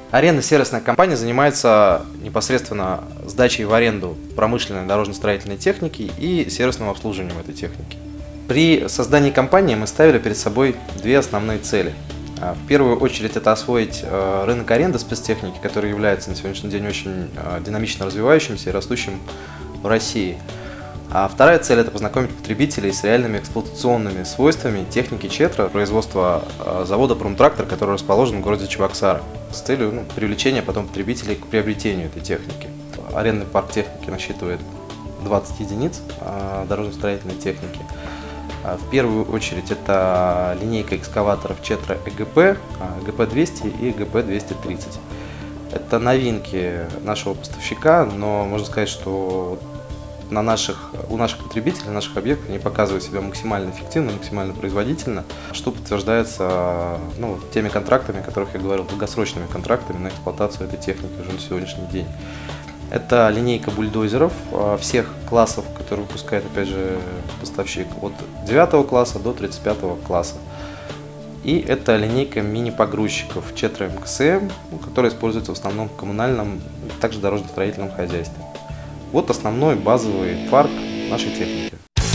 Арендно-сервисная компания занимается непосредственно сдачей в аренду промышленной дорожно-строительной техники и сервисным обслуживанием этой техники. При создании компании мы ставили перед собой две основные цели. В первую очередь это освоить рынок аренды спецтехники, который является на сегодняшний день очень динамично развивающимся и растущим в России. А вторая цель – это познакомить потребителей с реальными эксплуатационными свойствами техники Четра, производства завода «Промтрактор», который расположен в городе Чебоксары, с целью привлечения потом потребителей к приобретению этой техники. Арендный парк техники насчитывает 20 единиц дорожно-строительной техники. В первую очередь это линейка экскаваторов Четра ЭГП, ЭГП-200 и ЭГП-230. Это новинки нашего поставщика, но можно сказать, что у наших потребителей, на наших объектах они показывают себя максимально эффективно, максимально производительно, что подтверждается теми контрактами, о которых я говорил, долгосрочными контрактами на эксплуатацию этой техники уже на сегодняшний день. Это линейка бульдозеров всех классов, которые выпускает, опять же, поставщик, от 9 класса до 35 класса. И это линейка мини-погрузчиков Четра МКСМ, которая используется в основном в коммунальном, также дорожно-строительном хозяйстве. Вот основной базовый парк нашей техники.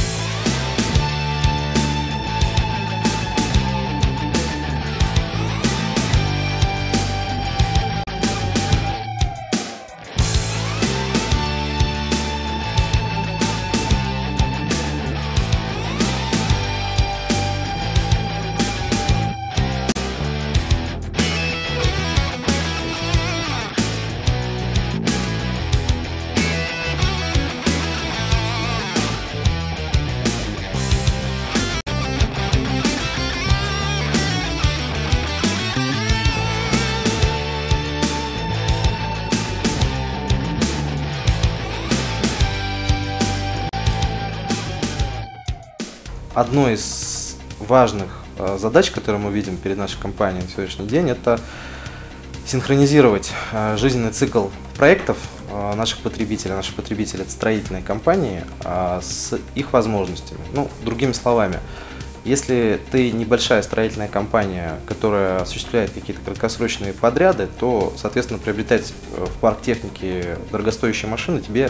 Одной из важных задач, которые мы видим перед нашей компанией на сегодняшний день, это синхронизировать жизненный цикл проектов наших потребителей. Наши потребители – это строительные компании, с их возможностями. Другими словами, если ты небольшая строительная компания, которая осуществляет какие-то краткосрочные подряды, то, соответственно, приобретать в парк техники дорогостоящие машины тебе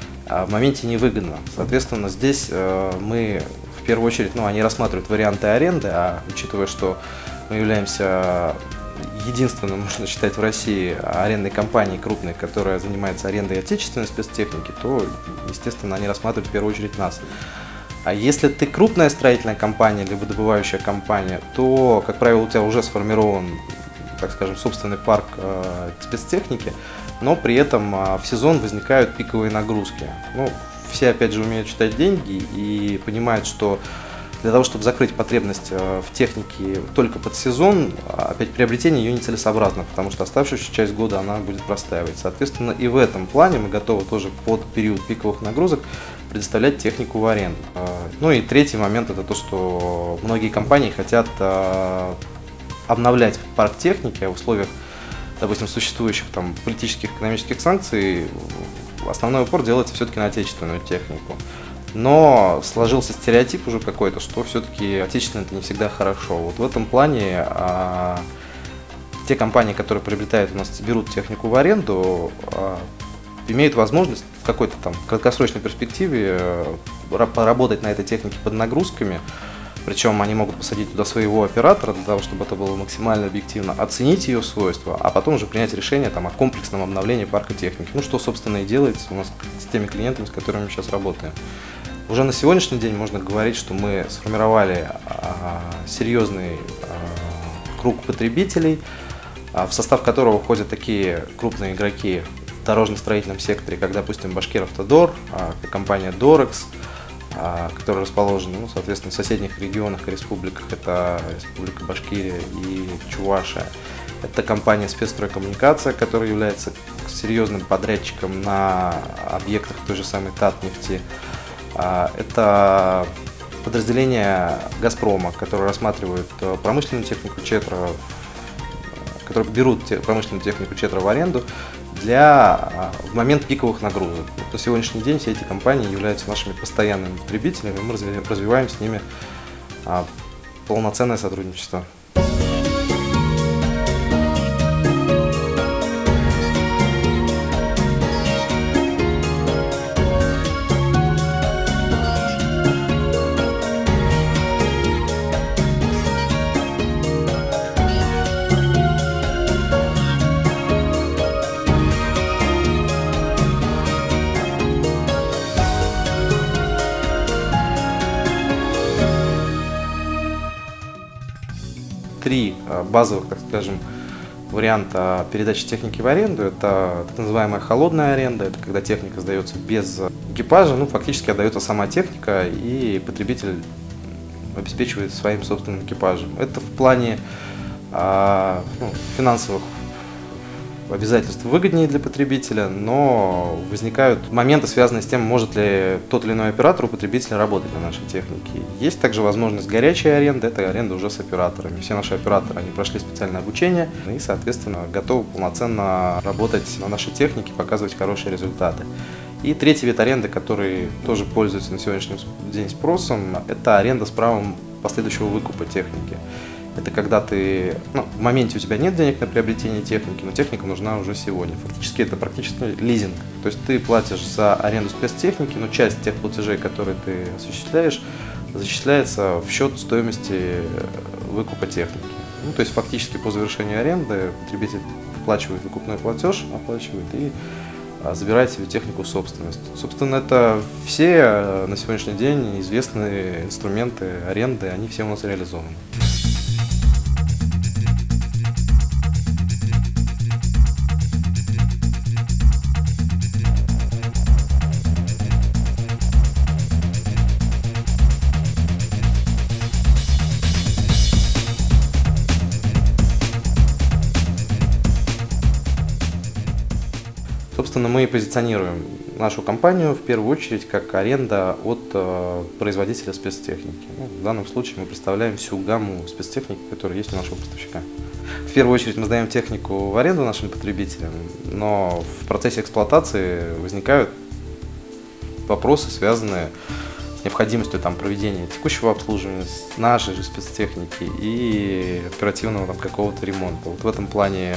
в моменте невыгодно. Соответственно, здесь мы в первую очередь, они рассматривают варианты аренды, а учитывая, что мы являемся единственным, можно считать, в России арендной компанией крупной, которая занимается арендой отечественной спецтехники, то, естественно, они рассматривают в первую очередь нас. А если ты крупная строительная компания, либо добывающая компания, то, как правило, у тебя уже сформирован, так скажем, собственный парк спецтехники, но при этом в сезон возникают пиковые нагрузки. Все, опять же, умеют считать деньги и понимают, что для того, чтобы закрыть потребность в технике только под сезон, опять приобретение ее нецелесообразно, потому что оставшуюся часть года она будет простаивать. Соответственно, и в этом плане мы готовы тоже под период пиковых нагрузок предоставлять технику в аренду. И третий момент – это то, что многие компании хотят обновлять парк техники, а в условиях, допустим, существующих политических, экономических санкций основной упор делается все-таки на отечественную технику. Но сложился стереотип уже какой-то, что все-таки отечественное это не всегда хорошо. Вот в этом плане те компании, которые приобретают у нас, берут технику в аренду, имеют возможность в какой-то краткосрочной перспективе поработать на этой технике под нагрузками. Причем они могут посадить туда своего оператора для того, чтобы это было максимально объективно, оценить ее свойства, а потом уже принять решение о комплексном обновлении парка техники. Что, собственно, и делается у нас с теми клиентами, с которыми мы сейчас работаем. Уже на сегодняшний день можно говорить, что мы сформировали серьезный круг потребителей, в состав которого входят такие крупные игроки в дорожно-строительном секторе, как, допустим, Башкиравтодор, компания Дорекс, которые расположены, соответственно, в соседних регионах и республиках. Это Республика Башкирия и Чувашия. Это компания «Спецстройкоммуникация», которая является серьезным подрядчиком на объектах той же самой Татнефти. Это подразделение «Газпрома», которые рассматривают промышленную технику Четра, которые берут промышленную технику Четра в аренду в момент пиковых нагрузок. На сегодняшний день все эти компании являются нашими постоянными потребителями, и мы развиваем с ними полноценное сотрудничество. базовых, так скажем, варианта передачи техники в аренду. Это так называемая холодная аренда, это когда техника сдается без экипажа, фактически отдается сама техника, и потребитель обеспечивает своим собственным экипажем. Это в плане финансовых обязательств выгоднее для потребителя, но возникают моменты, связанные с тем, может ли тот или иной оператор у потребителя работать на нашей технике. Есть также возможность горячей аренды, это аренда уже с операторами. Все наши операторы, они прошли специальное обучение и, соответственно, готовы полноценно работать на нашей технике, показывать хорошие результаты. И третий вид аренды, который тоже пользуется на сегодняшний день спросом, это аренда с правом последующего выкупа техники. Это когда ты, в моменте у тебя нет денег на приобретение техники, но техника нужна уже сегодня. Фактически это практически лизинг. То есть ты платишь за аренду спецтехники, но часть тех платежей, которые ты осуществляешь, зачисляется в счет стоимости выкупа техники. То есть фактически по завершению аренды потребитель вплачивает выкупной платеж, оплачивает и забирает себе технику в собственность. Собственно, это все на сегодняшний день известные инструменты аренды, они все у нас реализованы. Собственно, мы позиционируем нашу компанию в первую очередь как аренда от производителя спецтехники. В данном случае мы представляем всю гамму спецтехники, которая есть у нашего поставщика. В первую очередь мы сдаем технику в аренду нашим потребителям, но в процессе эксплуатации возникают вопросы, связанные с необходимостью проведения текущего обслуживания нашей же спецтехники и оперативного какого-то ремонта. В этом плане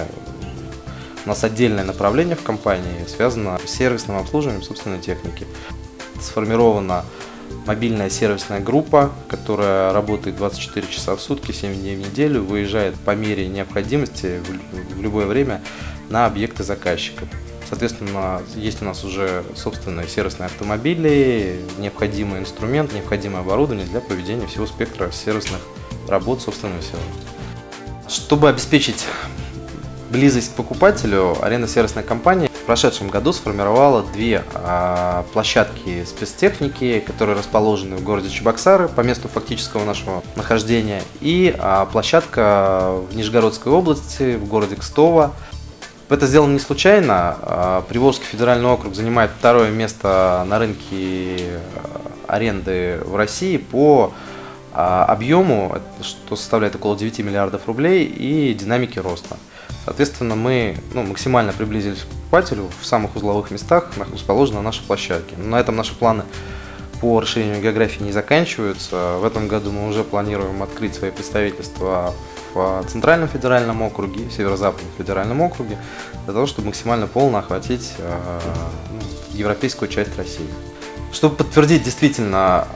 у нас отдельное направление в компании связано с сервисным обслуживанием собственной техники. Сформирована мобильная сервисная группа, которая работает 24 часа в сутки, 7 дней в неделю, выезжает по мере необходимости в любое время на объекты заказчиков. Соответственно, есть у нас уже собственные сервисные автомобили, необходимый инструмент, необходимое оборудование для проведения всего спектра сервисных работ собственного сервиса. Чтобы обеспечить близость к покупателю, арендно-сервисная компания в прошедшем году сформировала две площадки спецтехники, которые расположены в городе Чебоксары по месту фактического нашего нахождения, и площадка в Нижегородской области, в городе Кстово. Это сделано не случайно. Приволжский федеральный округ занимает второе место на рынке аренды в России по объему, что составляет около 9 миллиардов рублей, и динамике роста. Соответственно, мы максимально приблизились к покупателю в самых узловых местах, расположены наши площадки. Но на этом наши планы по расширению географии не заканчиваются. В этом году мы уже планируем открыть свои представительства в Центральном федеральном округе, в Северо-Западном федеральном округе, для того, чтобы максимально полно охватить европейскую часть России. Чтобы подтвердить действительно,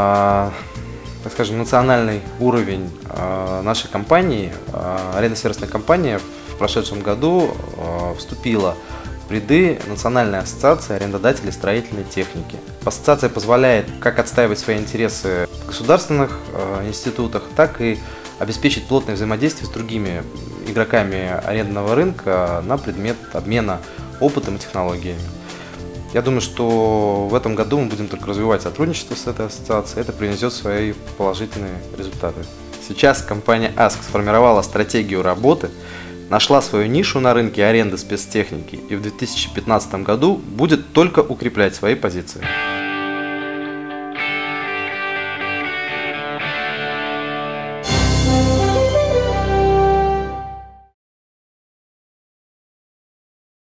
так скажем, национальный уровень нашей компании, арендно-сервисная компания в прошедшем году вступила в ряды Национальной ассоциации арендодателей строительной техники. Ассоциация позволяет как отстаивать свои интересы в государственных институтах, так и обеспечить плотное взаимодействие с другими игроками арендного рынка на предмет обмена опытом и технологиями. Я думаю, что в этом году мы будем только развивать сотрудничество с этой ассоциацией, это принесет свои положительные результаты. Сейчас компания ASK сформировала стратегию работы, нашла свою нишу на рынке аренды спецтехники и в 2015 году будет только укреплять свои позиции.